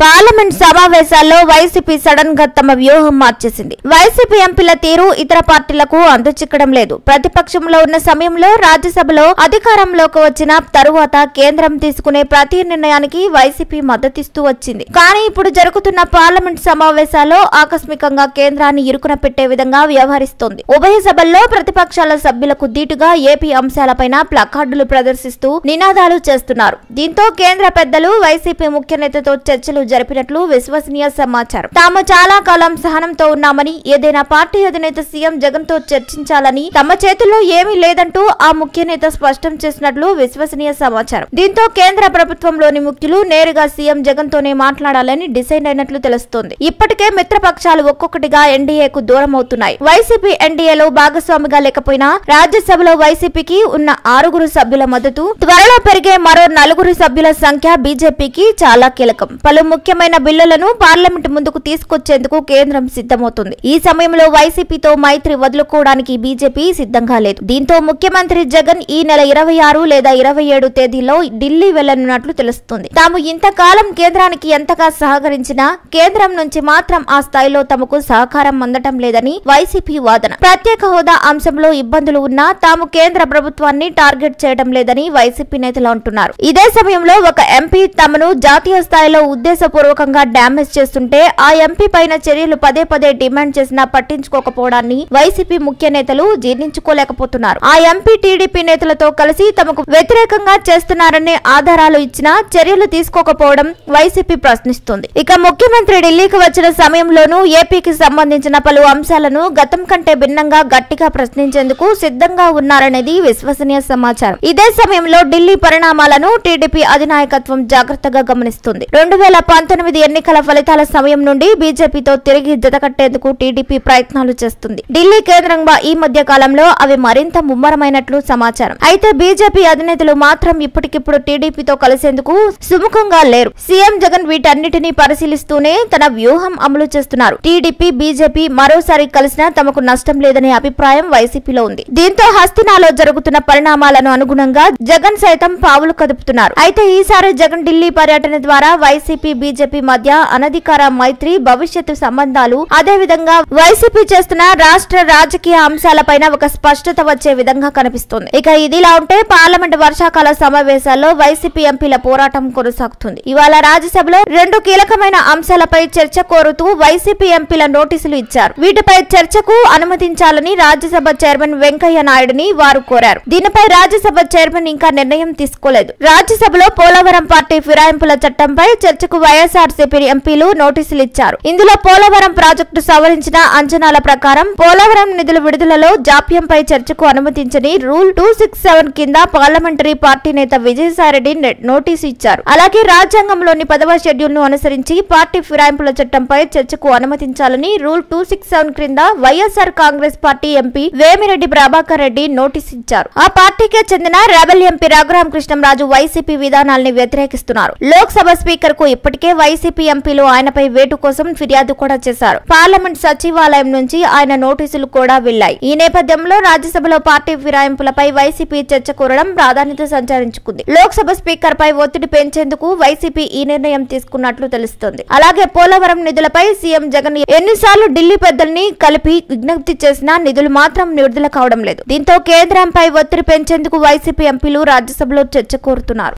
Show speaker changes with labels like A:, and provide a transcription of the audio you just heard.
A: Parliament సమావేశాల్లో YCP sudden గా తమ వ్యూహం మార్చేసింది. వైసీపీ ఎంపీల తీరు ఇతర పార్టీలకు అందుచిక్కడం లేదు. ప్రతిపక్షంలో ఉన్న సమయంలో రాజ్యసభలో అధికారంలోకి వచ్చిన తరువాత కేంద్రం తీసుకునే ప్రతి నిర్ణయానికి వైసీపీ మద్దతిస్తూ వచ్చింది. కానీ ఇప్పుడు జరుగుతున్న పార్లమెంట్ సమావేశాల్లో ఆకస్మికంగా కేంద్రాన్ని ఇరుకున పెట్టే విధంగా వ్యవహరిస్తోంది. ఉభయ సభల్లో ప్రతిపక్షాల సభ్యులకు దీటుగా ఏపీ అంశాలపైన ప్లకార్డులు ప్రదర్శిస్తూ నినాదాలు చేస్తున్నారు. దీంతో కేంద్ర పెద్దలు వైసీపీ ముఖ్య నేతతో చర్చలు జరిపినట్లు విశ్వసనీయ సమాచారం. తాము చాలా కాలం సహనంతో ఉన్నామని, ఏదైనా పార్టీ అధినేత సీఎం జగన్ తో చర్చించాలని తమ చేతుల్లో ఏమీ లేదంటూ ఆ ముఖ్య నేత స్పష్టం చేసినట్లు విశ్వసనీయ సమాచారం. దీంతో కేంద్ర ప్రభుత్వంలోని ముఖ్యులు నేరుగా సీఎం జగన్ తోనే మాట్లాడాలని డిసైడ్ అయినట్లు తెలుస్తోంది. ఇప్పటికే మిత్రపక్షాలు ఒక్కొక్కటిగా ఎన్డీఏకు దూరం అవుతున్నాయి. వైసీపీ ఎన్డీఏలో భాగస్వామిగా లేకపోయినా రాజ్యసభలో వైసీపీకి ఉన్న 6 సభ్యుల మద్దతు, త్వరలో పెరిగే మరో 4 సభ్యుల సంఖ్య బీజేపీకి చాలా కీలకం. పలు ముఖ్యమైన బిల్లులను పార్లమెంట్ ముందుకు తీసుకొచ్చేందుకు కేంద్రం సిద్ధమవుతుంది. ఈ సమయంలో వైసీపీతో మైత్రి వదులుకోవడానికి బీజేపీ సిద్ధంగా లేదు. దీంతో ముఖ్యమంత్రి జగన్ ఈ నెల 26 లేదా 27 తేదీలో ఢిల్లీ వెళ్లనున్నట్లు తెలుస్తుంది. తాము ఇంతకాలం కేంద్రానికి ఎంతగా సహకరించినా కేంద్రం నుంచి మాత్రం ఆ స్థాయిలో తమకు సహకారం అందటం లేదని వైసీపీ వాదన. ప్రత్యేక హోదా అంశంలో ఇబ్బందులు ఉన్నా తాము కేంద్ర ప్రభుత్వాన్ని టార్గెట్ చేయడం లేదని వైసీపీ నేతలు అంటున్నారు. ఇదే సమయంలో ఒక ఎంపీ తమను జాతీయ స్థాయిలో ఉద్దేశపూర్వకంగా డ్యామేజ్ చేస్తుంటే ఆ ఎంపీ పైన చర్యలు పదే పదే డిమాండ్ చేసినా పట్టించుకోకపోవడాన్ని వైసీపీ ముఖ్య నేతలు జీర్ణించుకోలేకపోతున్నారు. ఆ ఎంపీ టీడీపీ నేతలతో కలిసి తమకు వ్యతిరేకంగా చేస్తున్నారనే ఆధారాలు ఇచ్చినా చర్యలు తీసుకోకపోవడం వైసీపీ ప్రశ్నిస్తుంది. ఇక ముఖ్యమంత్రి ఢిల్లీకి వచ్చిన సమయంలోనూ ఏపీకి సంబంధించిన పలు అంశాలను గతం కంటే భిన్నంగా గట్టిగా ప్రశ్నించేందుకు సిద్ధంగా ఉన్నారనేది విశ్వసనీయ సమాచారం. ఇదే సమయంలో ఢిల్లీ పరిణామాలను టీడీపీ అధినాయకత్వం జాగ్రత్తగా గమనిస్తుంది. 2019 ఎన్నికల ఫలితాల సమయం నుండి బీజేపీతో తిరిగి జతకట్టేందుకు టీడీపీ ప్రయత్నాలు చేస్తుంది. ఢిల్లీ కేంద్రంగా ఈ మధ్య కాలంలో అవి మరింత ముమ్మరమైనట్లు సమాచారం. అయితే బీజేపీ అధినేతలు మాత్రం ఇప్పటికిప్పుడు టీడీపీతో కలిసేందుకు సుముఖంగా లేరు. సీఎం జగన్ వీటన్నిటినీ పరిశీలిస్తూనే తన వ్యూహం అమలు చేస్తున్నారు. టీడీపీ, బీజేపీ మరోసారి కలిసినా తమకు నష్టం లేదనే అభిప్రాయం వైసీపీలో ఉంది. దీంతో హస్తినాలో జరుగుతున్న పరిణామాలను అనుగుణంగా జగన్ సైతం పావులు కదుపుతున్నారు. అయితే ఈసారి జగన్ ఢిల్లీ పర్యటన ద్వారా వైసీపీ, బీజేపీ మధ్య అనధికార మైత్రి, భవిష్యత్తు సంబంధాలు, అదేవిధంగా వైసీపీ చేస్తున్న రాష్ట్ర రాజకీయ అంశాలపైన ఒక స్పష్టత వచ్చే విధంగా కనిపిస్తోంది. ఇక ఇదిలా ఉంటే పార్లమెంట్ వర్షాకాల సమావేశాల్లో వైసీపీ ఎంపీల పోరాటం కొనసాగుతుంది. ఇవాళ రాజ్యసభలో 2 కీలకమైన అంశాలపై చర్చ కోరుతూ వైసీపీ ఎంపీల నోటీసులు ఇచ్చారు. వీటిపై చర్చకు అనుమతించాలని రాజ్యసభ చైర్మన్ వెంకయ్య నాయుడుని వారు కోరారు. దీనిపై రాజ్యసభ చైర్మన్ ఇంకా నిర్ణయం తీసుకోలేదు. రాజ్యసభలో పోలవరం పార్టీ ఫిరాయింపుల చట్టంపై చర్చకు వైఎస్ఆర్సీపీ ఎంపీలు నోటీసులు ఇచ్చారు. ఇందులో పోలవరం ప్రాజెక్టు సవరించిన అంచనాల ప్రకారం పోలవరం నిధుల విడుదలలో జాప్యంపై చర్చకు అనుమతించని రూల్ 267 కింద పార్లమెంటరీ పార్టీ నేత విజయసాయిరెడ్డి నోటీసు ఇచ్చారు. అలాగే రాజ్యాంగంలోని 10వ షెడ్యూల్ ను అనుసరించి పార్టీ ఫిరాయింపుల చట్టంపై చర్చకు అనుమతించాలని రూల్ 267 క్రింద YSR Congress party MP Vemireddy Prabhakar Reddy notice ఇచ్చారు. ఆ పార్టీకే చెందిన రెబెల్ ఎంపీ రఘురామకృష్ణంరాజు వైసీపీ విధానాల్ని వ్యతిరేకిస్తున్నారు. లోక్సభ స్పీకర్ కు ఇప్పటికే వైసీపీ ఎంపీలు ఆయనపై వేటు కోసం ఫిర్యాదు కూడా చేశారు. పార్లమెంట్ సచివాలయం నుంచి ఆయన నోటీసులు కూడా వెళ్లాయి. ఈ నేపథ్యంలో రాజ్యసభలో పార్టీ ఫిరాయింపులపై వైసీపీ చర్చ కోరడం ప్రాధాన్యత సంతరించుకుంది. లోక్సభ స్పీకర్ పై ఒత్తిడి పెంచేందుకు వైసీపీ ఈ నిర్ణయం తీసుకున్నట్లు తెలుస్తోంది. అలాగే పోలవరం నిధులపై సీఎం జగన్ ఎన్నిసార్లు ఢిల్లీ పెద్దల్ని కలిపి విజ్ఞప్తి చేసినా నిధులు మాత్రం విడుదల కావడం లేదు. దీంతో కేంద్రంపై ఒత్తిడి పెంచేందుకు వైసీపీ ఎంపీలు రాజ్యసభలో చర్చ కోరుతున్నారు.